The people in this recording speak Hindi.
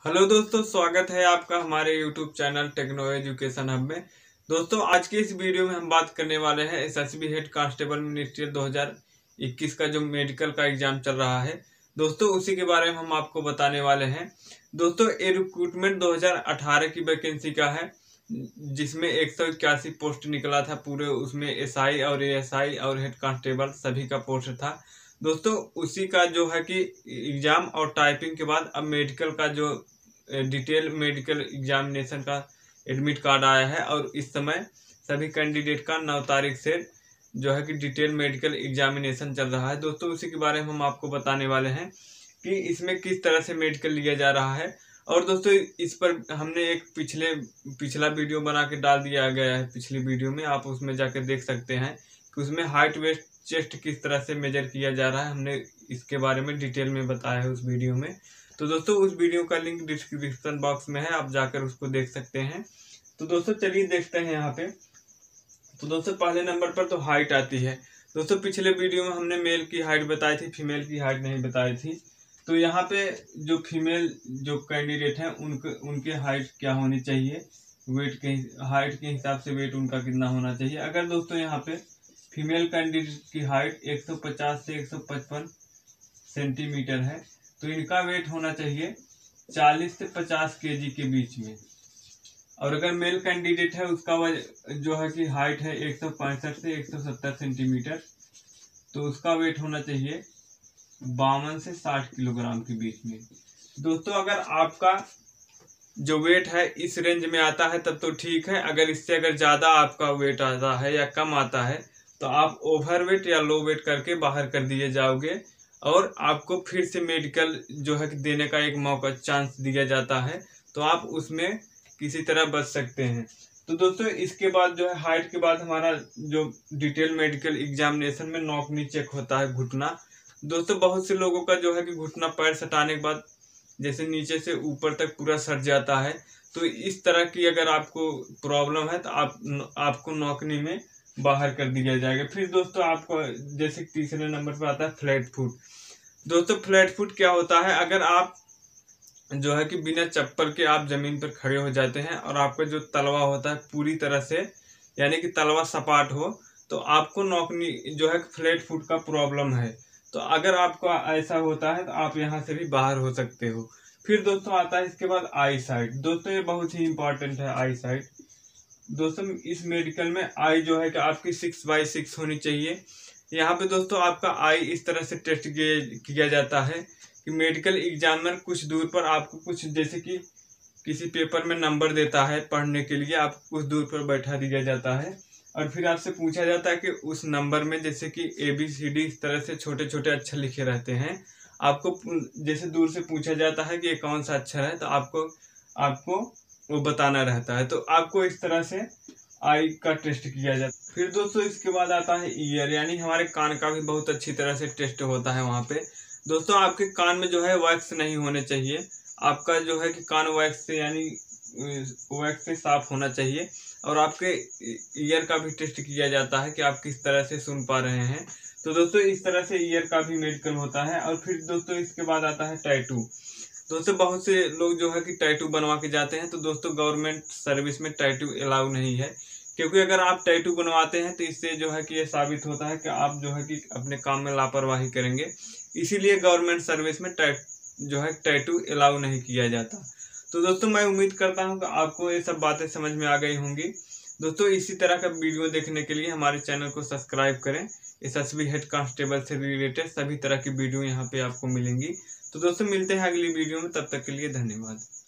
हेलो दोस्तों, स्वागत है आपका हमारे YouTube channel Techno Education Hub में। दोस्तों, आज के इस वीडियो में हम बात करने वाले हैं एसएसबी हेड कांस्टेबल मिनिस्ट्रियल 2021 का जो मेडिकल का एग्जाम चल रहा है। दोस्तों, उसी के बारे में हम आपको बताने वाले हैं। दोस्तों, ये रिक्रूटमेंट 2018 की वैकेंसी का है, जिसमें 181 पोस्ट निकला था पूरे। उसमें एसआई और एएसआई और हेड कांस्टेबल सभी का पोस्ट था। दोस्तों, उसी का जो है कि एग्जाम और टाइपिंग के बाद अब मेडिकल का जो डिटेल मेडिकल एग्जामिनेशन का एडमिट कार्ड आया है और इस समय सभी कैंडिडेट का 9 तारीख से जो है कि डिटेल मेडिकल एग्जामिनेशन चल रहा है। दोस्तों, उसी के बारे में हम आपको बताने वाले हैं कि इसमें किस तरह से मेडिकल लिया जा रहा है। और दोस्तों, इस पर हमने एक पिछला वीडियो बना के डाल दिया गया है। पिछली वीडियो में आप उसमें जाकर देख सकते हैं कि उसमें हाइट वेस्ट चेस्ट किस तरह से मेजर किया जा रहा है। हमने इसके बारे में डिटेल में बताया है उस वीडियो में। तो दोस्तों, उस वीडियो का लिंक डिस्क्रिप्शन बॉक्स में है, आप जाकर उसको देख सकते हैं। तो दोस्तों, चलिए देखते हैं यहाँ पे। तो दोस्तों, पहले नंबर पर तो हाइट आती है। दोस्तों, पिछले वीडियो में हमने मेल की हाइट बताई थी, फीमेल की हाइट नहीं बताई थी। तो यहाँ पे जो फीमेल जो कैंडिडेट हैं उनके हाइट क्या होनी चाहिए, वेट के हाइट के हिसाब से वेट उनका कितना होना चाहिए। अगर दोस्तों यहाँ पे फीमेल कैंडिडेट की हाइट 150 से 155 सेंटीमीटर है, तो इनका वेट होना चाहिए 40 से 50 केजी के बीच में। और अगर मेल कैंडिडेट है, उसका जो है कि हाइट है 165 से 170 सेंटीमीटर, तो उसका वेट होना चाहिए 52 से 60 किलोग्राम के बीच में। दोस्तों, अगर आपका जो वेट है इस रेंज में आता है तब तो ठीक है। अगर इससे ज़्यादा आपका वेट आता है या कम आता है तो आप ओवर वेट या लो वेट करके बाहर कर दिए जाओगे और आपको फिर से मेडिकल जो है कि देने का एक मौका चांस दिया जाता है, तो आप उसमें किसी तरह बच सकते हैं। तो दोस्तों, इसके बाद जो है हाइट के बाद हमारा जो डिटेल मेडिकल एग्जामिनेशन में नॉक चेक होता है, घुटना। दोस्तों, बहुत से लोगों का जो है कि घुटना पैर सटाने के बाद जैसे नीचे से ऊपर तक पूरा सट जाता है। तो इस तरह की अगर आपको प्रॉब्लम है तो आपको नौकरी में बाहर कर दिया जाएगा। फिर दोस्तों, आपको जैसे तीसरे नंबर पर आता है फ्लैट फुट। दोस्तों, फ्लैट फुट क्या होता है? अगर आप जो है कि बिना चप्पल के आप जमीन पर खड़े हो जाते हैं और आपका जो तलवा होता है पूरी तरह से यानी कि तलवा सपाट हो, तो आपको नौकरी जो है फ्लैट फुट का प्रॉब्लम है। तो अगर आपको ऐसा होता है तो आप यहाँ से भी बाहर हो सकते हो। फिर दोस्तों आता है इसके बाद आई साइट। दोस्तों, ये बहुत ही इंपॉर्टेंट है आई साइट। दोस्तों, इस मेडिकल में आई जो है कि आपकी 6/6 होनी चाहिए। यहाँ पे दोस्तों आपका आई इस तरह से टेस्ट किया जाता है कि मेडिकल एग्जामिनर कुछ दूर पर आपको कुछ जैसे कि किसी पेपर में नंबर देता है पढ़ने के लिए, आपको कुछ दूर पर बैठा दिया जाता है और फिर आपसे पूछा जाता है कि उस नंबर में जैसे कि ABCD इस तरह से छोटे छोटे अक्षर लिखे रहते हैं। आपको जैसे दूर से पूछा जाता है कि ये कौन सा अक्षर है, तो आपको वो बताना रहता है। तो आपको इस तरह से आई का टेस्ट किया जाता है। फिर दोस्तों, इसके बाद आता है ईयर, यानी हमारे कान का भी बहुत अच्छी तरह से टेस्ट होता है वहाँ पे। दोस्तों, आपके कान में जो है वैक्स नहीं होने चाहिए। आपका जो है कि कान वैक्स से यानी वैक्स से साफ होना चाहिए। और आपके ईयर का भी टेस्ट किया जाता है कि आप किस तरह से सुन पा रहे हैं। तो दोस्तों, इस तरह से ईयर का भी मेडिकल होता है। और फिर दोस्तों, इसके बाद आता है टैटू। दोस्तों, बहुत से लोग जो है कि टैटू बनवा के जाते हैं। तो दोस्तों, गवर्नमेंट सर्विस में टैटू अलाउ नहीं है, क्योंकि अगर आप टैटू बनवाते हैं तो इससे जो है कि ये साबित होता है कि आप जो है कि अपने काम में लापरवाही करेंगे। इसीलिए गवर्नमेंट सर्विस में जो है टैटू अलाउ नहीं किया जाता। तो दोस्तों, मैं उम्मीद करता हूं कि आपको ये सब बातें समझ में आ गई होंगी। दोस्तों, इसी तरह का वीडियो देखने के लिए हमारे चैनल को सब्सक्राइब करें। एसएसबी हेड कांस्टेबल से रिलेटेड सभी तरह की वीडियो यहाँ पे आपको मिलेंगी। तो दोस्तों, मिलते हैं अगली वीडियो में, तब तक के लिए धन्यवाद।